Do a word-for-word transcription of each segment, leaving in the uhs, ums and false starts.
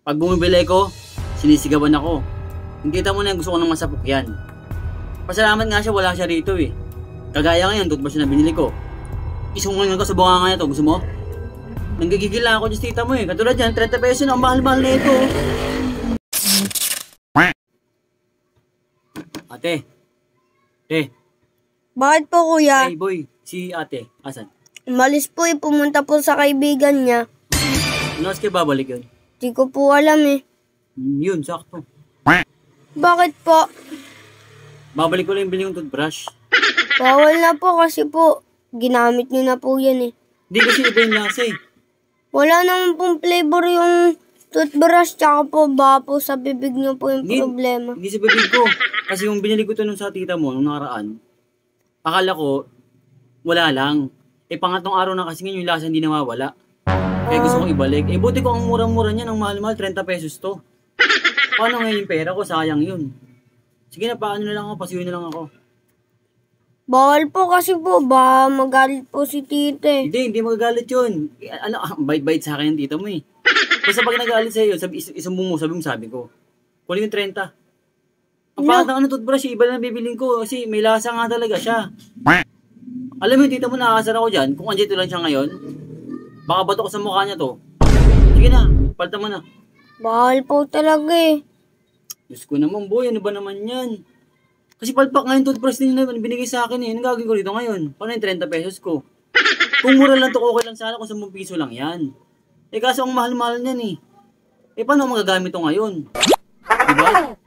Pag bumibili ko, sinisigawan ako. Hindi kita mo na yung gusto ko ng masapok yan. Pasalamat nga siya, wala siya rito eh. Kagaya ngayon, toothbrush na binili ko. Isungan ko sa bunganga niya to, gusto mo? Nanggigigil lang ako dyan sa tita mo eh. Katulad yan, thirty pesos na, ang mahal-mahal na ito. Ate. Ate. Bakit po kuya? Hey boy, si ate, asan? Umalis po eh, pumunta po sa kaibigan niya. Ano oras kayo babalik yun? Di ko po alam eh. Hmm, yun, sakto. Bakit po? Babalik ko lang yung bili yung toothbrush. Bawal na po kasi po, ginamit niyo na po yan eh. Hindi kasi iba yung lasa eh. Wala naman pong flavor yung toothbrush, tsaka po ba po sa bibig niyo po yung Hindi, problema. hindi sa bibig ko. Kasi yung binili ko to nung sa tita mo, nung nakaraan, akala ko, wala lang. Eh pangatlong araw na kasi ngayon yung lasa hindi nawawala. Kaya gusto kong ibalik. Eh buti ko ang murang-mura niya, ang mahal-mahal, thirty pesos to. Paano ngayon yung pera ko? Sayang yun. Sige na, paano na lang ako, pasuyuin na lang ako. Bawal po kasi po, ba magalit po si tita eh. Hindi, hindi magagalit yun. Eh, ano, ah, bait-bait sa akin yung tita mo eh. Basta pag nagalit sa'yo, sabi, is, isang mo, sabi mo, sabi ko. Kunin yung thirty. Ang pangat ng ano, toothbrush, iba na bibiling ko kasi may lasa nga talaga siya. Alam mo yung tita mo, nakakasar ako dyan. Kung andito lang siya ngayon, baka bato ko sa mukha niya to. Sige na, palta mo na. Bawal po talaga eh. Diyos ko naman, boy, ano ba naman yan? Kasi palpak ngayon toothbrush din na binigay sa akin eh. Anong gagawin ko dito ngayon? Paano yung thirty pesos ko? Kung mura lang to, okay lang sana kung ten piso lang yan. Eh kaso ang mahal-mahal niyan eh. Eh paano magagamit to ngayon? Diba?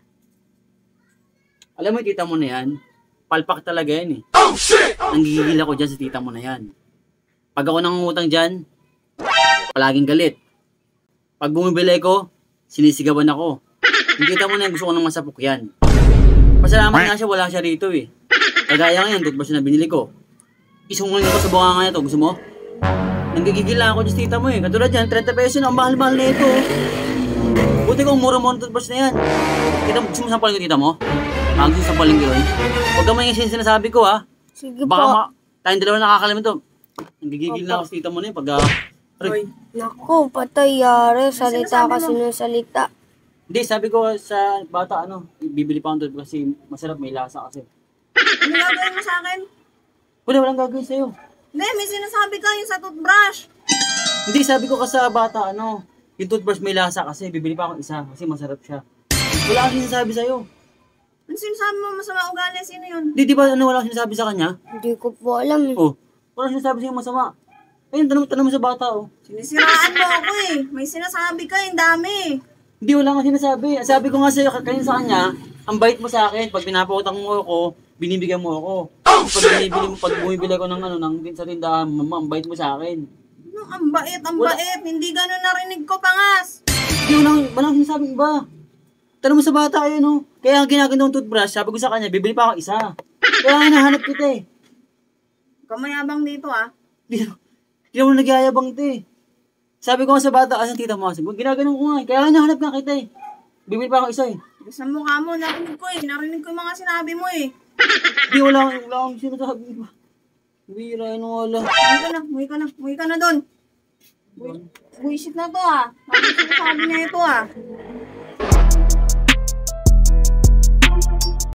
Alam mo yung tita mo na yan, palpak talaga yan eh. Oh shit! Nanggigigil ako dyan sa tita mo na yan. Pag ako nangungutang dyan, palaging galit. Pag bumibili ko, sinisigawan ako. Hindi kita mo na yung gusto ko ng masapok yan. Pasalamat nga siya, wala siya rito eh. Kagaya ngayon, toothbrush na binili ko. Isungan ko sa bunganga niya to, gusto mo? Nanggigigil lang ako dyan sa tita mo eh. Katulad yan, thirty pesos na, ang mahal-mahal na ito. Buti kong mura-mura toothbrush na yan. Kita mo, gusto mo sampalin ko tita mo? Ah, gusto sampalin ko yun. Huwag ka may sinasabi ko ha. Sige Baka po. ma- tayong dalawa nakakalaman to. Nanggigigil na ako sa tita mo na yun pag... Uh, Ay, naku, patay yare. Salita kasi ng salita. Hindi, sabi ko sa bata, ano, bibili pa ako kasi masarap, may lasa kasi. Ano gagawin mo sa akin? Wala, walang gagawin sa'yo. Hindi, may sinasabi ka yung sa toothbrush. Hindi, sabi ko kasi sa bata, ano, yung toothbrush may lasa kasi, bibili pa ako isa kasi masarap siya. Wala akong sinasabi sa'yo. Ano sinasabi mo masama ugali? Sino yun? Hindi, di ba, ano, wala akong sinasabi sa kanya? Hindi ko po alam eh. Oh, wala akong sinasabi sa'yo masama. Ayun, tanong, tanong mo sa bata, oh. Sinisiraan mo ako eh. May sinasabi ka, yung dami. Hindi, wala akong sinasabi. Sabi ko nga sa'yo, kanina sa kanya, ang bait mo sa akin, pag pinapautang mo ako, binibigyan mo ako. Pag binibili mo, pag bumibili ko ng ano, ng sa tindahan, mama, ang bait mo sa akin. Ano, ang bait, ang Wala. bait. Hindi ganun narinig ko, pangas. Hindi, wala, wala akong sinasabing iba. Tanong mo sa bata kayo, no? Kaya ang ginagandang toothbrush, sabi ko sa kanya, bibili pa ako isa. Kaya hinahanap kita eh. Kamayabang dito ah. Hindi, hindi mo nagyayabang ito eh. Sabi ko nga sa bata, asan tita mo? Sabi ko, ginaganon ko nga eh. Kaya hinahanap nga kita eh. Bibili pa ako isa eh. Sa mukha mo, narinig ko eh. Narinig ko yung mga sinabi mo eh. Hindi, wala, wala akong sinasabi iba. Bira, ano wala. Muwi ka na, muwi ka na, muwi ka na doon. Buisit na to ah. Bakit sinasabi niya ito ah?